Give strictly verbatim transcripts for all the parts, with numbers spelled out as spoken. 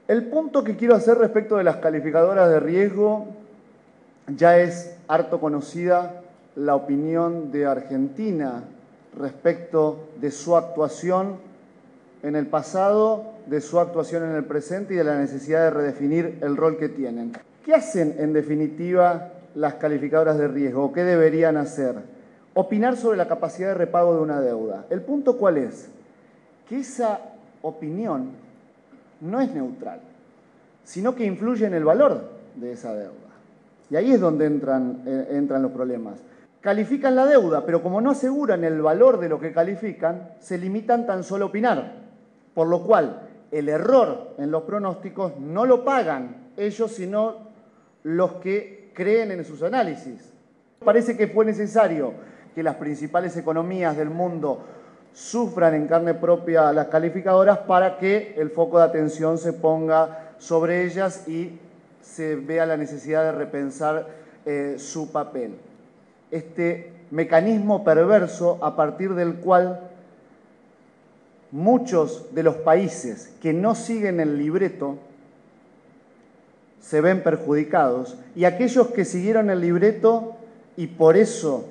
El punto que quiero hacer respecto de las calificadoras de riesgo, ya es harto conocida la opinión de Argentina respecto de su actuación en el pasado, de su actuación en el presente y de la necesidad de redefinir el rol que tienen. ¿Qué hacen en definitiva las calificadoras de riesgo? ¿Qué deberían hacer? Opinar sobre la capacidad de repago de una deuda. ¿El punto cuál es? Que esa opinión no es neutral, sino que influye en el valor de esa deuda. Y ahí es donde entran, eh, entran los problemas. Califican la deuda, pero como no aseguran el valor de lo que califican, se limitan tan solo a opinar. Por lo cual, el error en los pronósticos no lo pagan ellos, sino los que creen en sus análisis. Parece que fue necesario que las principales economías del mundo sufran en carne propia las calificadoras para que el foco de atención se ponga sobre ellas y se vea la necesidad de repensar eh, su papel. Este mecanismo perverso a partir del cual muchos de los países que no siguen el libreto se ven perjudicados y aquellos que siguieron el libreto y por eso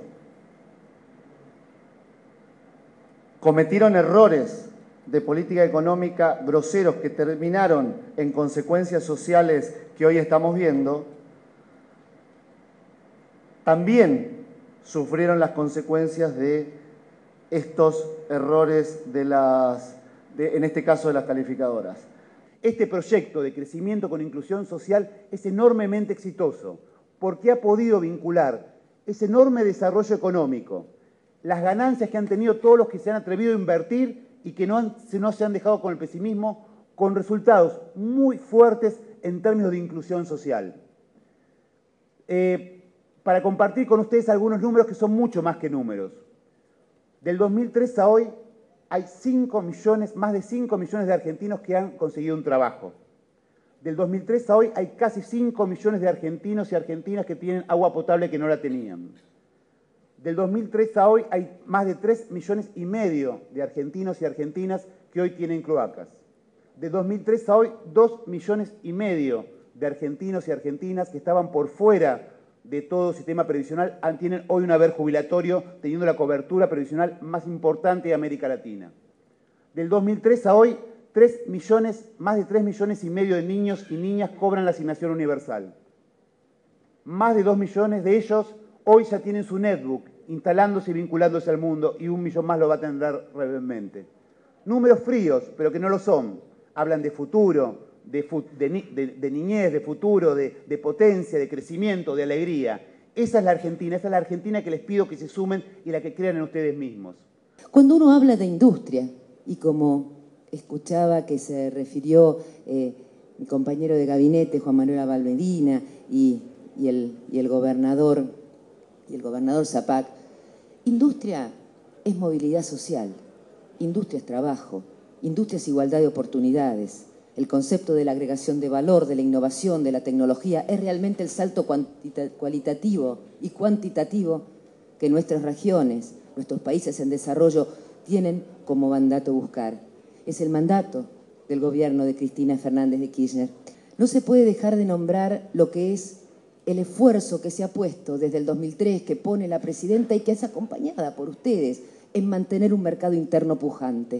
cometieron errores de política económica groseros que terminaron en consecuencias sociales que hoy estamos viendo, también sufrieron las consecuencias de estos errores de las, de, en este caso de las calificadoras. Este proyecto de crecimiento con inclusión social es enormemente exitoso porque ha podido vincular ese enorme desarrollo económico, las ganancias que han tenido todos los que se han atrevido a invertir y que no, han, no se han dejado con el pesimismo, con resultados muy fuertes en términos de inclusión social. Eh, para compartir con ustedes algunos números que son mucho más que números. Del dos mil tres a hoy hay cinco millones, más de cinco millones de argentinos que han conseguido un trabajo. Del dos mil tres a hoy hay casi cinco millones de argentinos y argentinas que tienen agua potable que no la tenían. Del dos mil tres a hoy hay más de tres millones y medio de argentinos y argentinas que hoy tienen cloacas. De dos mil tres a hoy, dos millones y medio de argentinos y argentinas que estaban por fuera de todo sistema previsional tienen hoy un haber jubilatorio, teniendo la cobertura previsional más importante de América Latina. Del dos mil tres a hoy, tres millones, más de tres millones y medio de niños y niñas cobran la asignación universal. Más de dos millones de ellos hoy ya tienen su netbook, instalándose y vinculándose al mundo, y un millón más lo va a tener brevemente. Números fríos, pero que no lo son. Hablan de futuro, de, de, de, de niñez, de futuro, de, de potencia, de crecimiento, de alegría. Esa es la Argentina, esa es la Argentina que les pido que se sumen y la que crean en ustedes mismos. Cuando uno habla de industria, y como escuchaba que se refirió eh, mi compañero de gabinete, Juan Manuel Abalmedina, y, y, el, y el gobernador, y el gobernador Zapac, industria es movilidad social, industria es trabajo, industria es igualdad de oportunidades. El concepto de la agregación de valor, de la innovación, de la tecnología, es realmente el salto cualitativo y cuantitativo que nuestras regiones, nuestros países en desarrollo tienen como mandato buscar. Es el mandato del gobierno de Cristina Fernández de Kirchner. No se puede dejar de nombrar lo que es el esfuerzo que se ha puesto desde el dos mil tres, que pone la presidenta y que es acompañada por ustedes, en mantener un mercado interno pujante.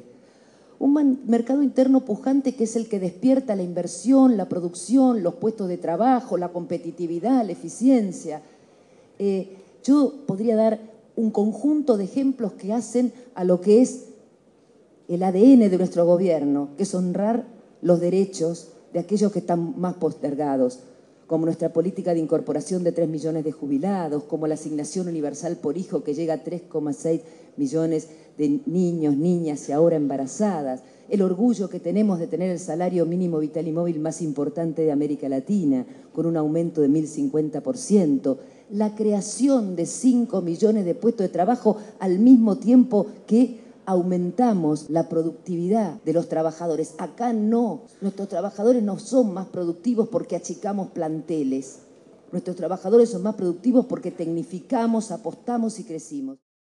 Un mercado interno pujante que es el que despierta la inversión, la producción, los puestos de trabajo, la competitividad, la eficiencia. Eh, yo podría dar un conjunto de ejemplos que hacen a lo que es el A D N de nuestro gobierno, que es honrar los derechos de aquellos que están más postergados, como nuestra política de incorporación de tres millones de jubilados, como la asignación universal por hijo que llega a tres coma seis millones de niños, niñas y ahora embarazadas, el orgullo que tenemos de tener el salario mínimo vital y móvil más importante de América Latina, con un aumento de mil cincuenta por ciento, la creación de cinco millones de puestos de trabajo al mismo tiempo que aumentamos la productividad de los trabajadores. Acá no, nuestros trabajadores no son más productivos porque achicamos planteles. Nuestros trabajadores son más productivos porque tecnificamos, apostamos y crecimos.